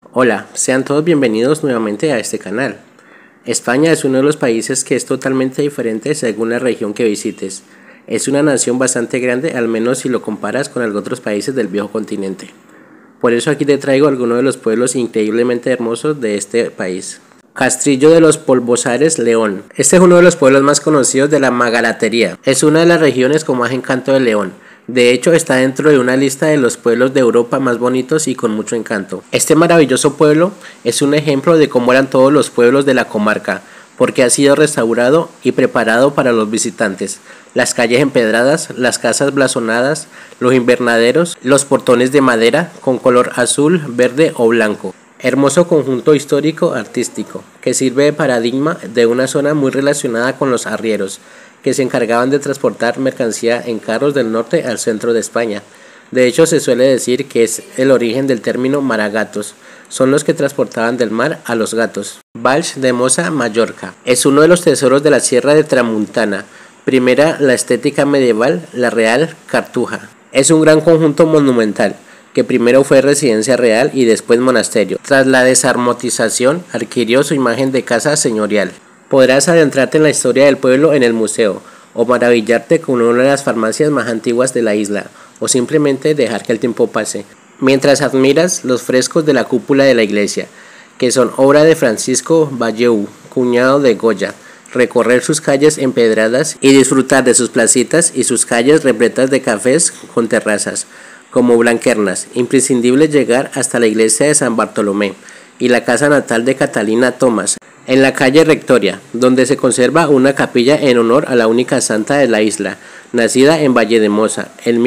Hola, sean todos bienvenidos nuevamente a este canal. España es uno de los países que es totalmente diferente según la región que visites. Es una nación bastante grande, al menos si lo comparas con algunos otros países del viejo continente. Por eso aquí te traigo algunos de los pueblos increíblemente hermosos de este país. Castrillo de los Polvosares, León. Este es uno de los pueblos más conocidos de la Magalatería. Es una de las regiones con más encanto de León. De hecho, está dentro de una lista de los pueblos de Europa más bonitos y con mucho encanto. Este maravilloso pueblo es un ejemplo de cómo eran todos los pueblos de la comarca, porque ha sido restaurado y preparado para los visitantes. Las calles empedradas, las casas blasonadas, los invernaderos, los portones de madera con color azul, verde o blanco. Hermoso conjunto histórico artístico que sirve de paradigma de una zona muy relacionada con los arrieros, que se encargaban de transportar mercancía en carros del norte al centro de España. De hecho, se suele decir que es el origen del término maragatos. Son los que transportaban del mar a los gatos. Valls de Mosa, Mallorca. Es uno de los tesoros de la Sierra de Tramuntana. Primera, la estética medieval, la Real Cartuja. Es un gran conjunto monumental, que primero fue residencia real y después monasterio. Tras la desarmotización, adquirió su imagen de casa señorial. Podrás adentrarte en la historia del pueblo en el museo, o maravillarte con una de las farmacias más antiguas de la isla, o simplemente dejar que el tiempo pase, mientras admiras los frescos de la cúpula de la iglesia, que son obra de Francisco Valleu, cuñado de Goya. Recorrer sus calles empedradas y disfrutar de sus placitas y sus calles repletas de cafés con terrazas, como Blanquernas. Imprescindible llegar hasta la iglesia de San Bartolomé y la casa natal de Catalina Thomas, en la calle Rectoria, donde se conserva una capilla en honor a la única santa de la isla, nacida en Valle de Mosa, en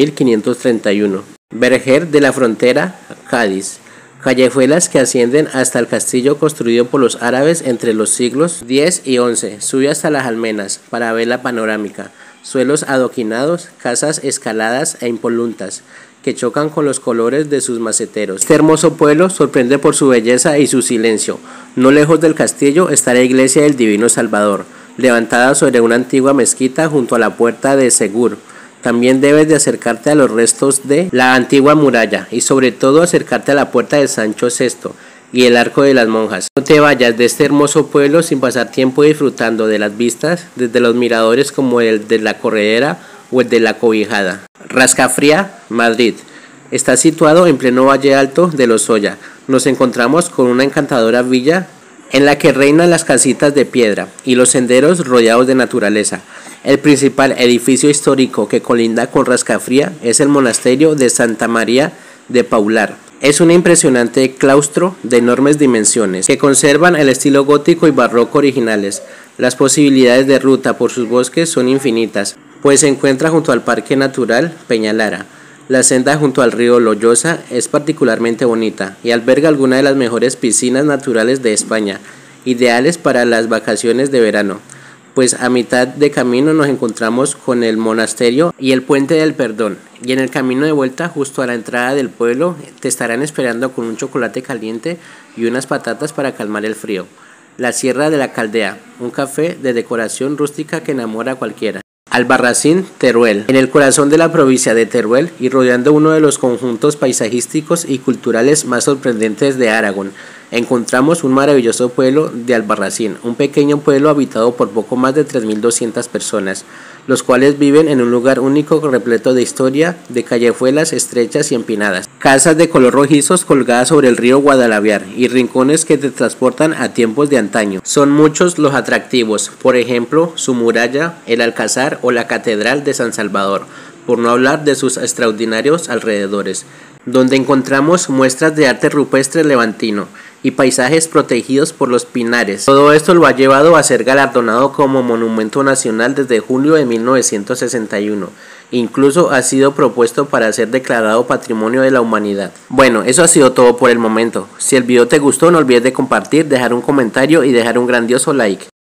1531. Verger de la Frontera, Cádiz. Callejuelas que ascienden hasta el castillo construido por los árabes entre los siglos X y XI. Sube hasta las almenas para ver la panorámica. Suelos adoquinados, casas escaladas e impolutas, que chocan con los colores de sus maceteros. Este hermoso pueblo sorprende por su belleza y su silencio. No lejos del castillo está la iglesia del Divino Salvador, levantada sobre una antigua mezquita junto a la puerta de Segur. También debes de acercarte a los restos de la antigua muralla y sobre todo acercarte a la puerta de Sancho VI y el Arco de las Monjas. No te vayas de este hermoso pueblo sin pasar tiempo disfrutando de las vistas desde los miradores como el de la Corredera o el de la Cobijada. Rascafría, Madrid. Está situado en pleno Valle Alto de Lozoya. Nos encontramos con una encantadora villa en la que reinan las casitas de piedra y los senderos rodeados de naturaleza. El principal edificio histórico que colinda con Rascafría es el monasterio de Santa María de Paular. Es un impresionante claustro de enormes dimensiones que conservan el estilo gótico y barroco originales. Las posibilidades de ruta por sus bosques son infinitas, pues se encuentra junto al Parque Natural Peñalara. La senda junto al río Loyosa es particularmente bonita y alberga algunas de las mejores piscinas naturales de España, ideales para las vacaciones de verano, pues a mitad de camino nos encontramos con el monasterio y el Puente del Perdón, y en el camino de vuelta justo a la entrada del pueblo te estarán esperando con un chocolate caliente y unas patatas para calmar el frío. La Sierra de la Caldea, un café de decoración rústica que enamora a cualquiera. Albarracín, Teruel. En el corazón de la provincia de Teruel y rodeando uno de los conjuntos paisajísticos y culturales más sorprendentes de Aragón, encontramos un maravilloso pueblo de Albarracín, un pequeño pueblo habitado por poco más de 3.200 personas, los cuales viven en un lugar único repleto de historia, de callejuelas estrechas y empinadas, casas de color rojizos colgadas sobre el río Guadalaviar y rincones que te transportan a tiempos de antaño. Son muchos los atractivos, por ejemplo, su muralla, el Alcázar o la Catedral de San Salvador, por no hablar de sus extraordinarios alrededores, donde encontramos muestras de arte rupestre levantino y paisajes protegidos por los pinares. Todo esto lo ha llevado a ser galardonado como Monumento Nacional desde julio de 1961. Incluso ha sido propuesto para ser declarado Patrimonio de la Humanidad. Bueno, eso ha sido todo por el momento. Si el video te gustó, no olvides de compartir, dejar un comentario y dejar un grandioso like.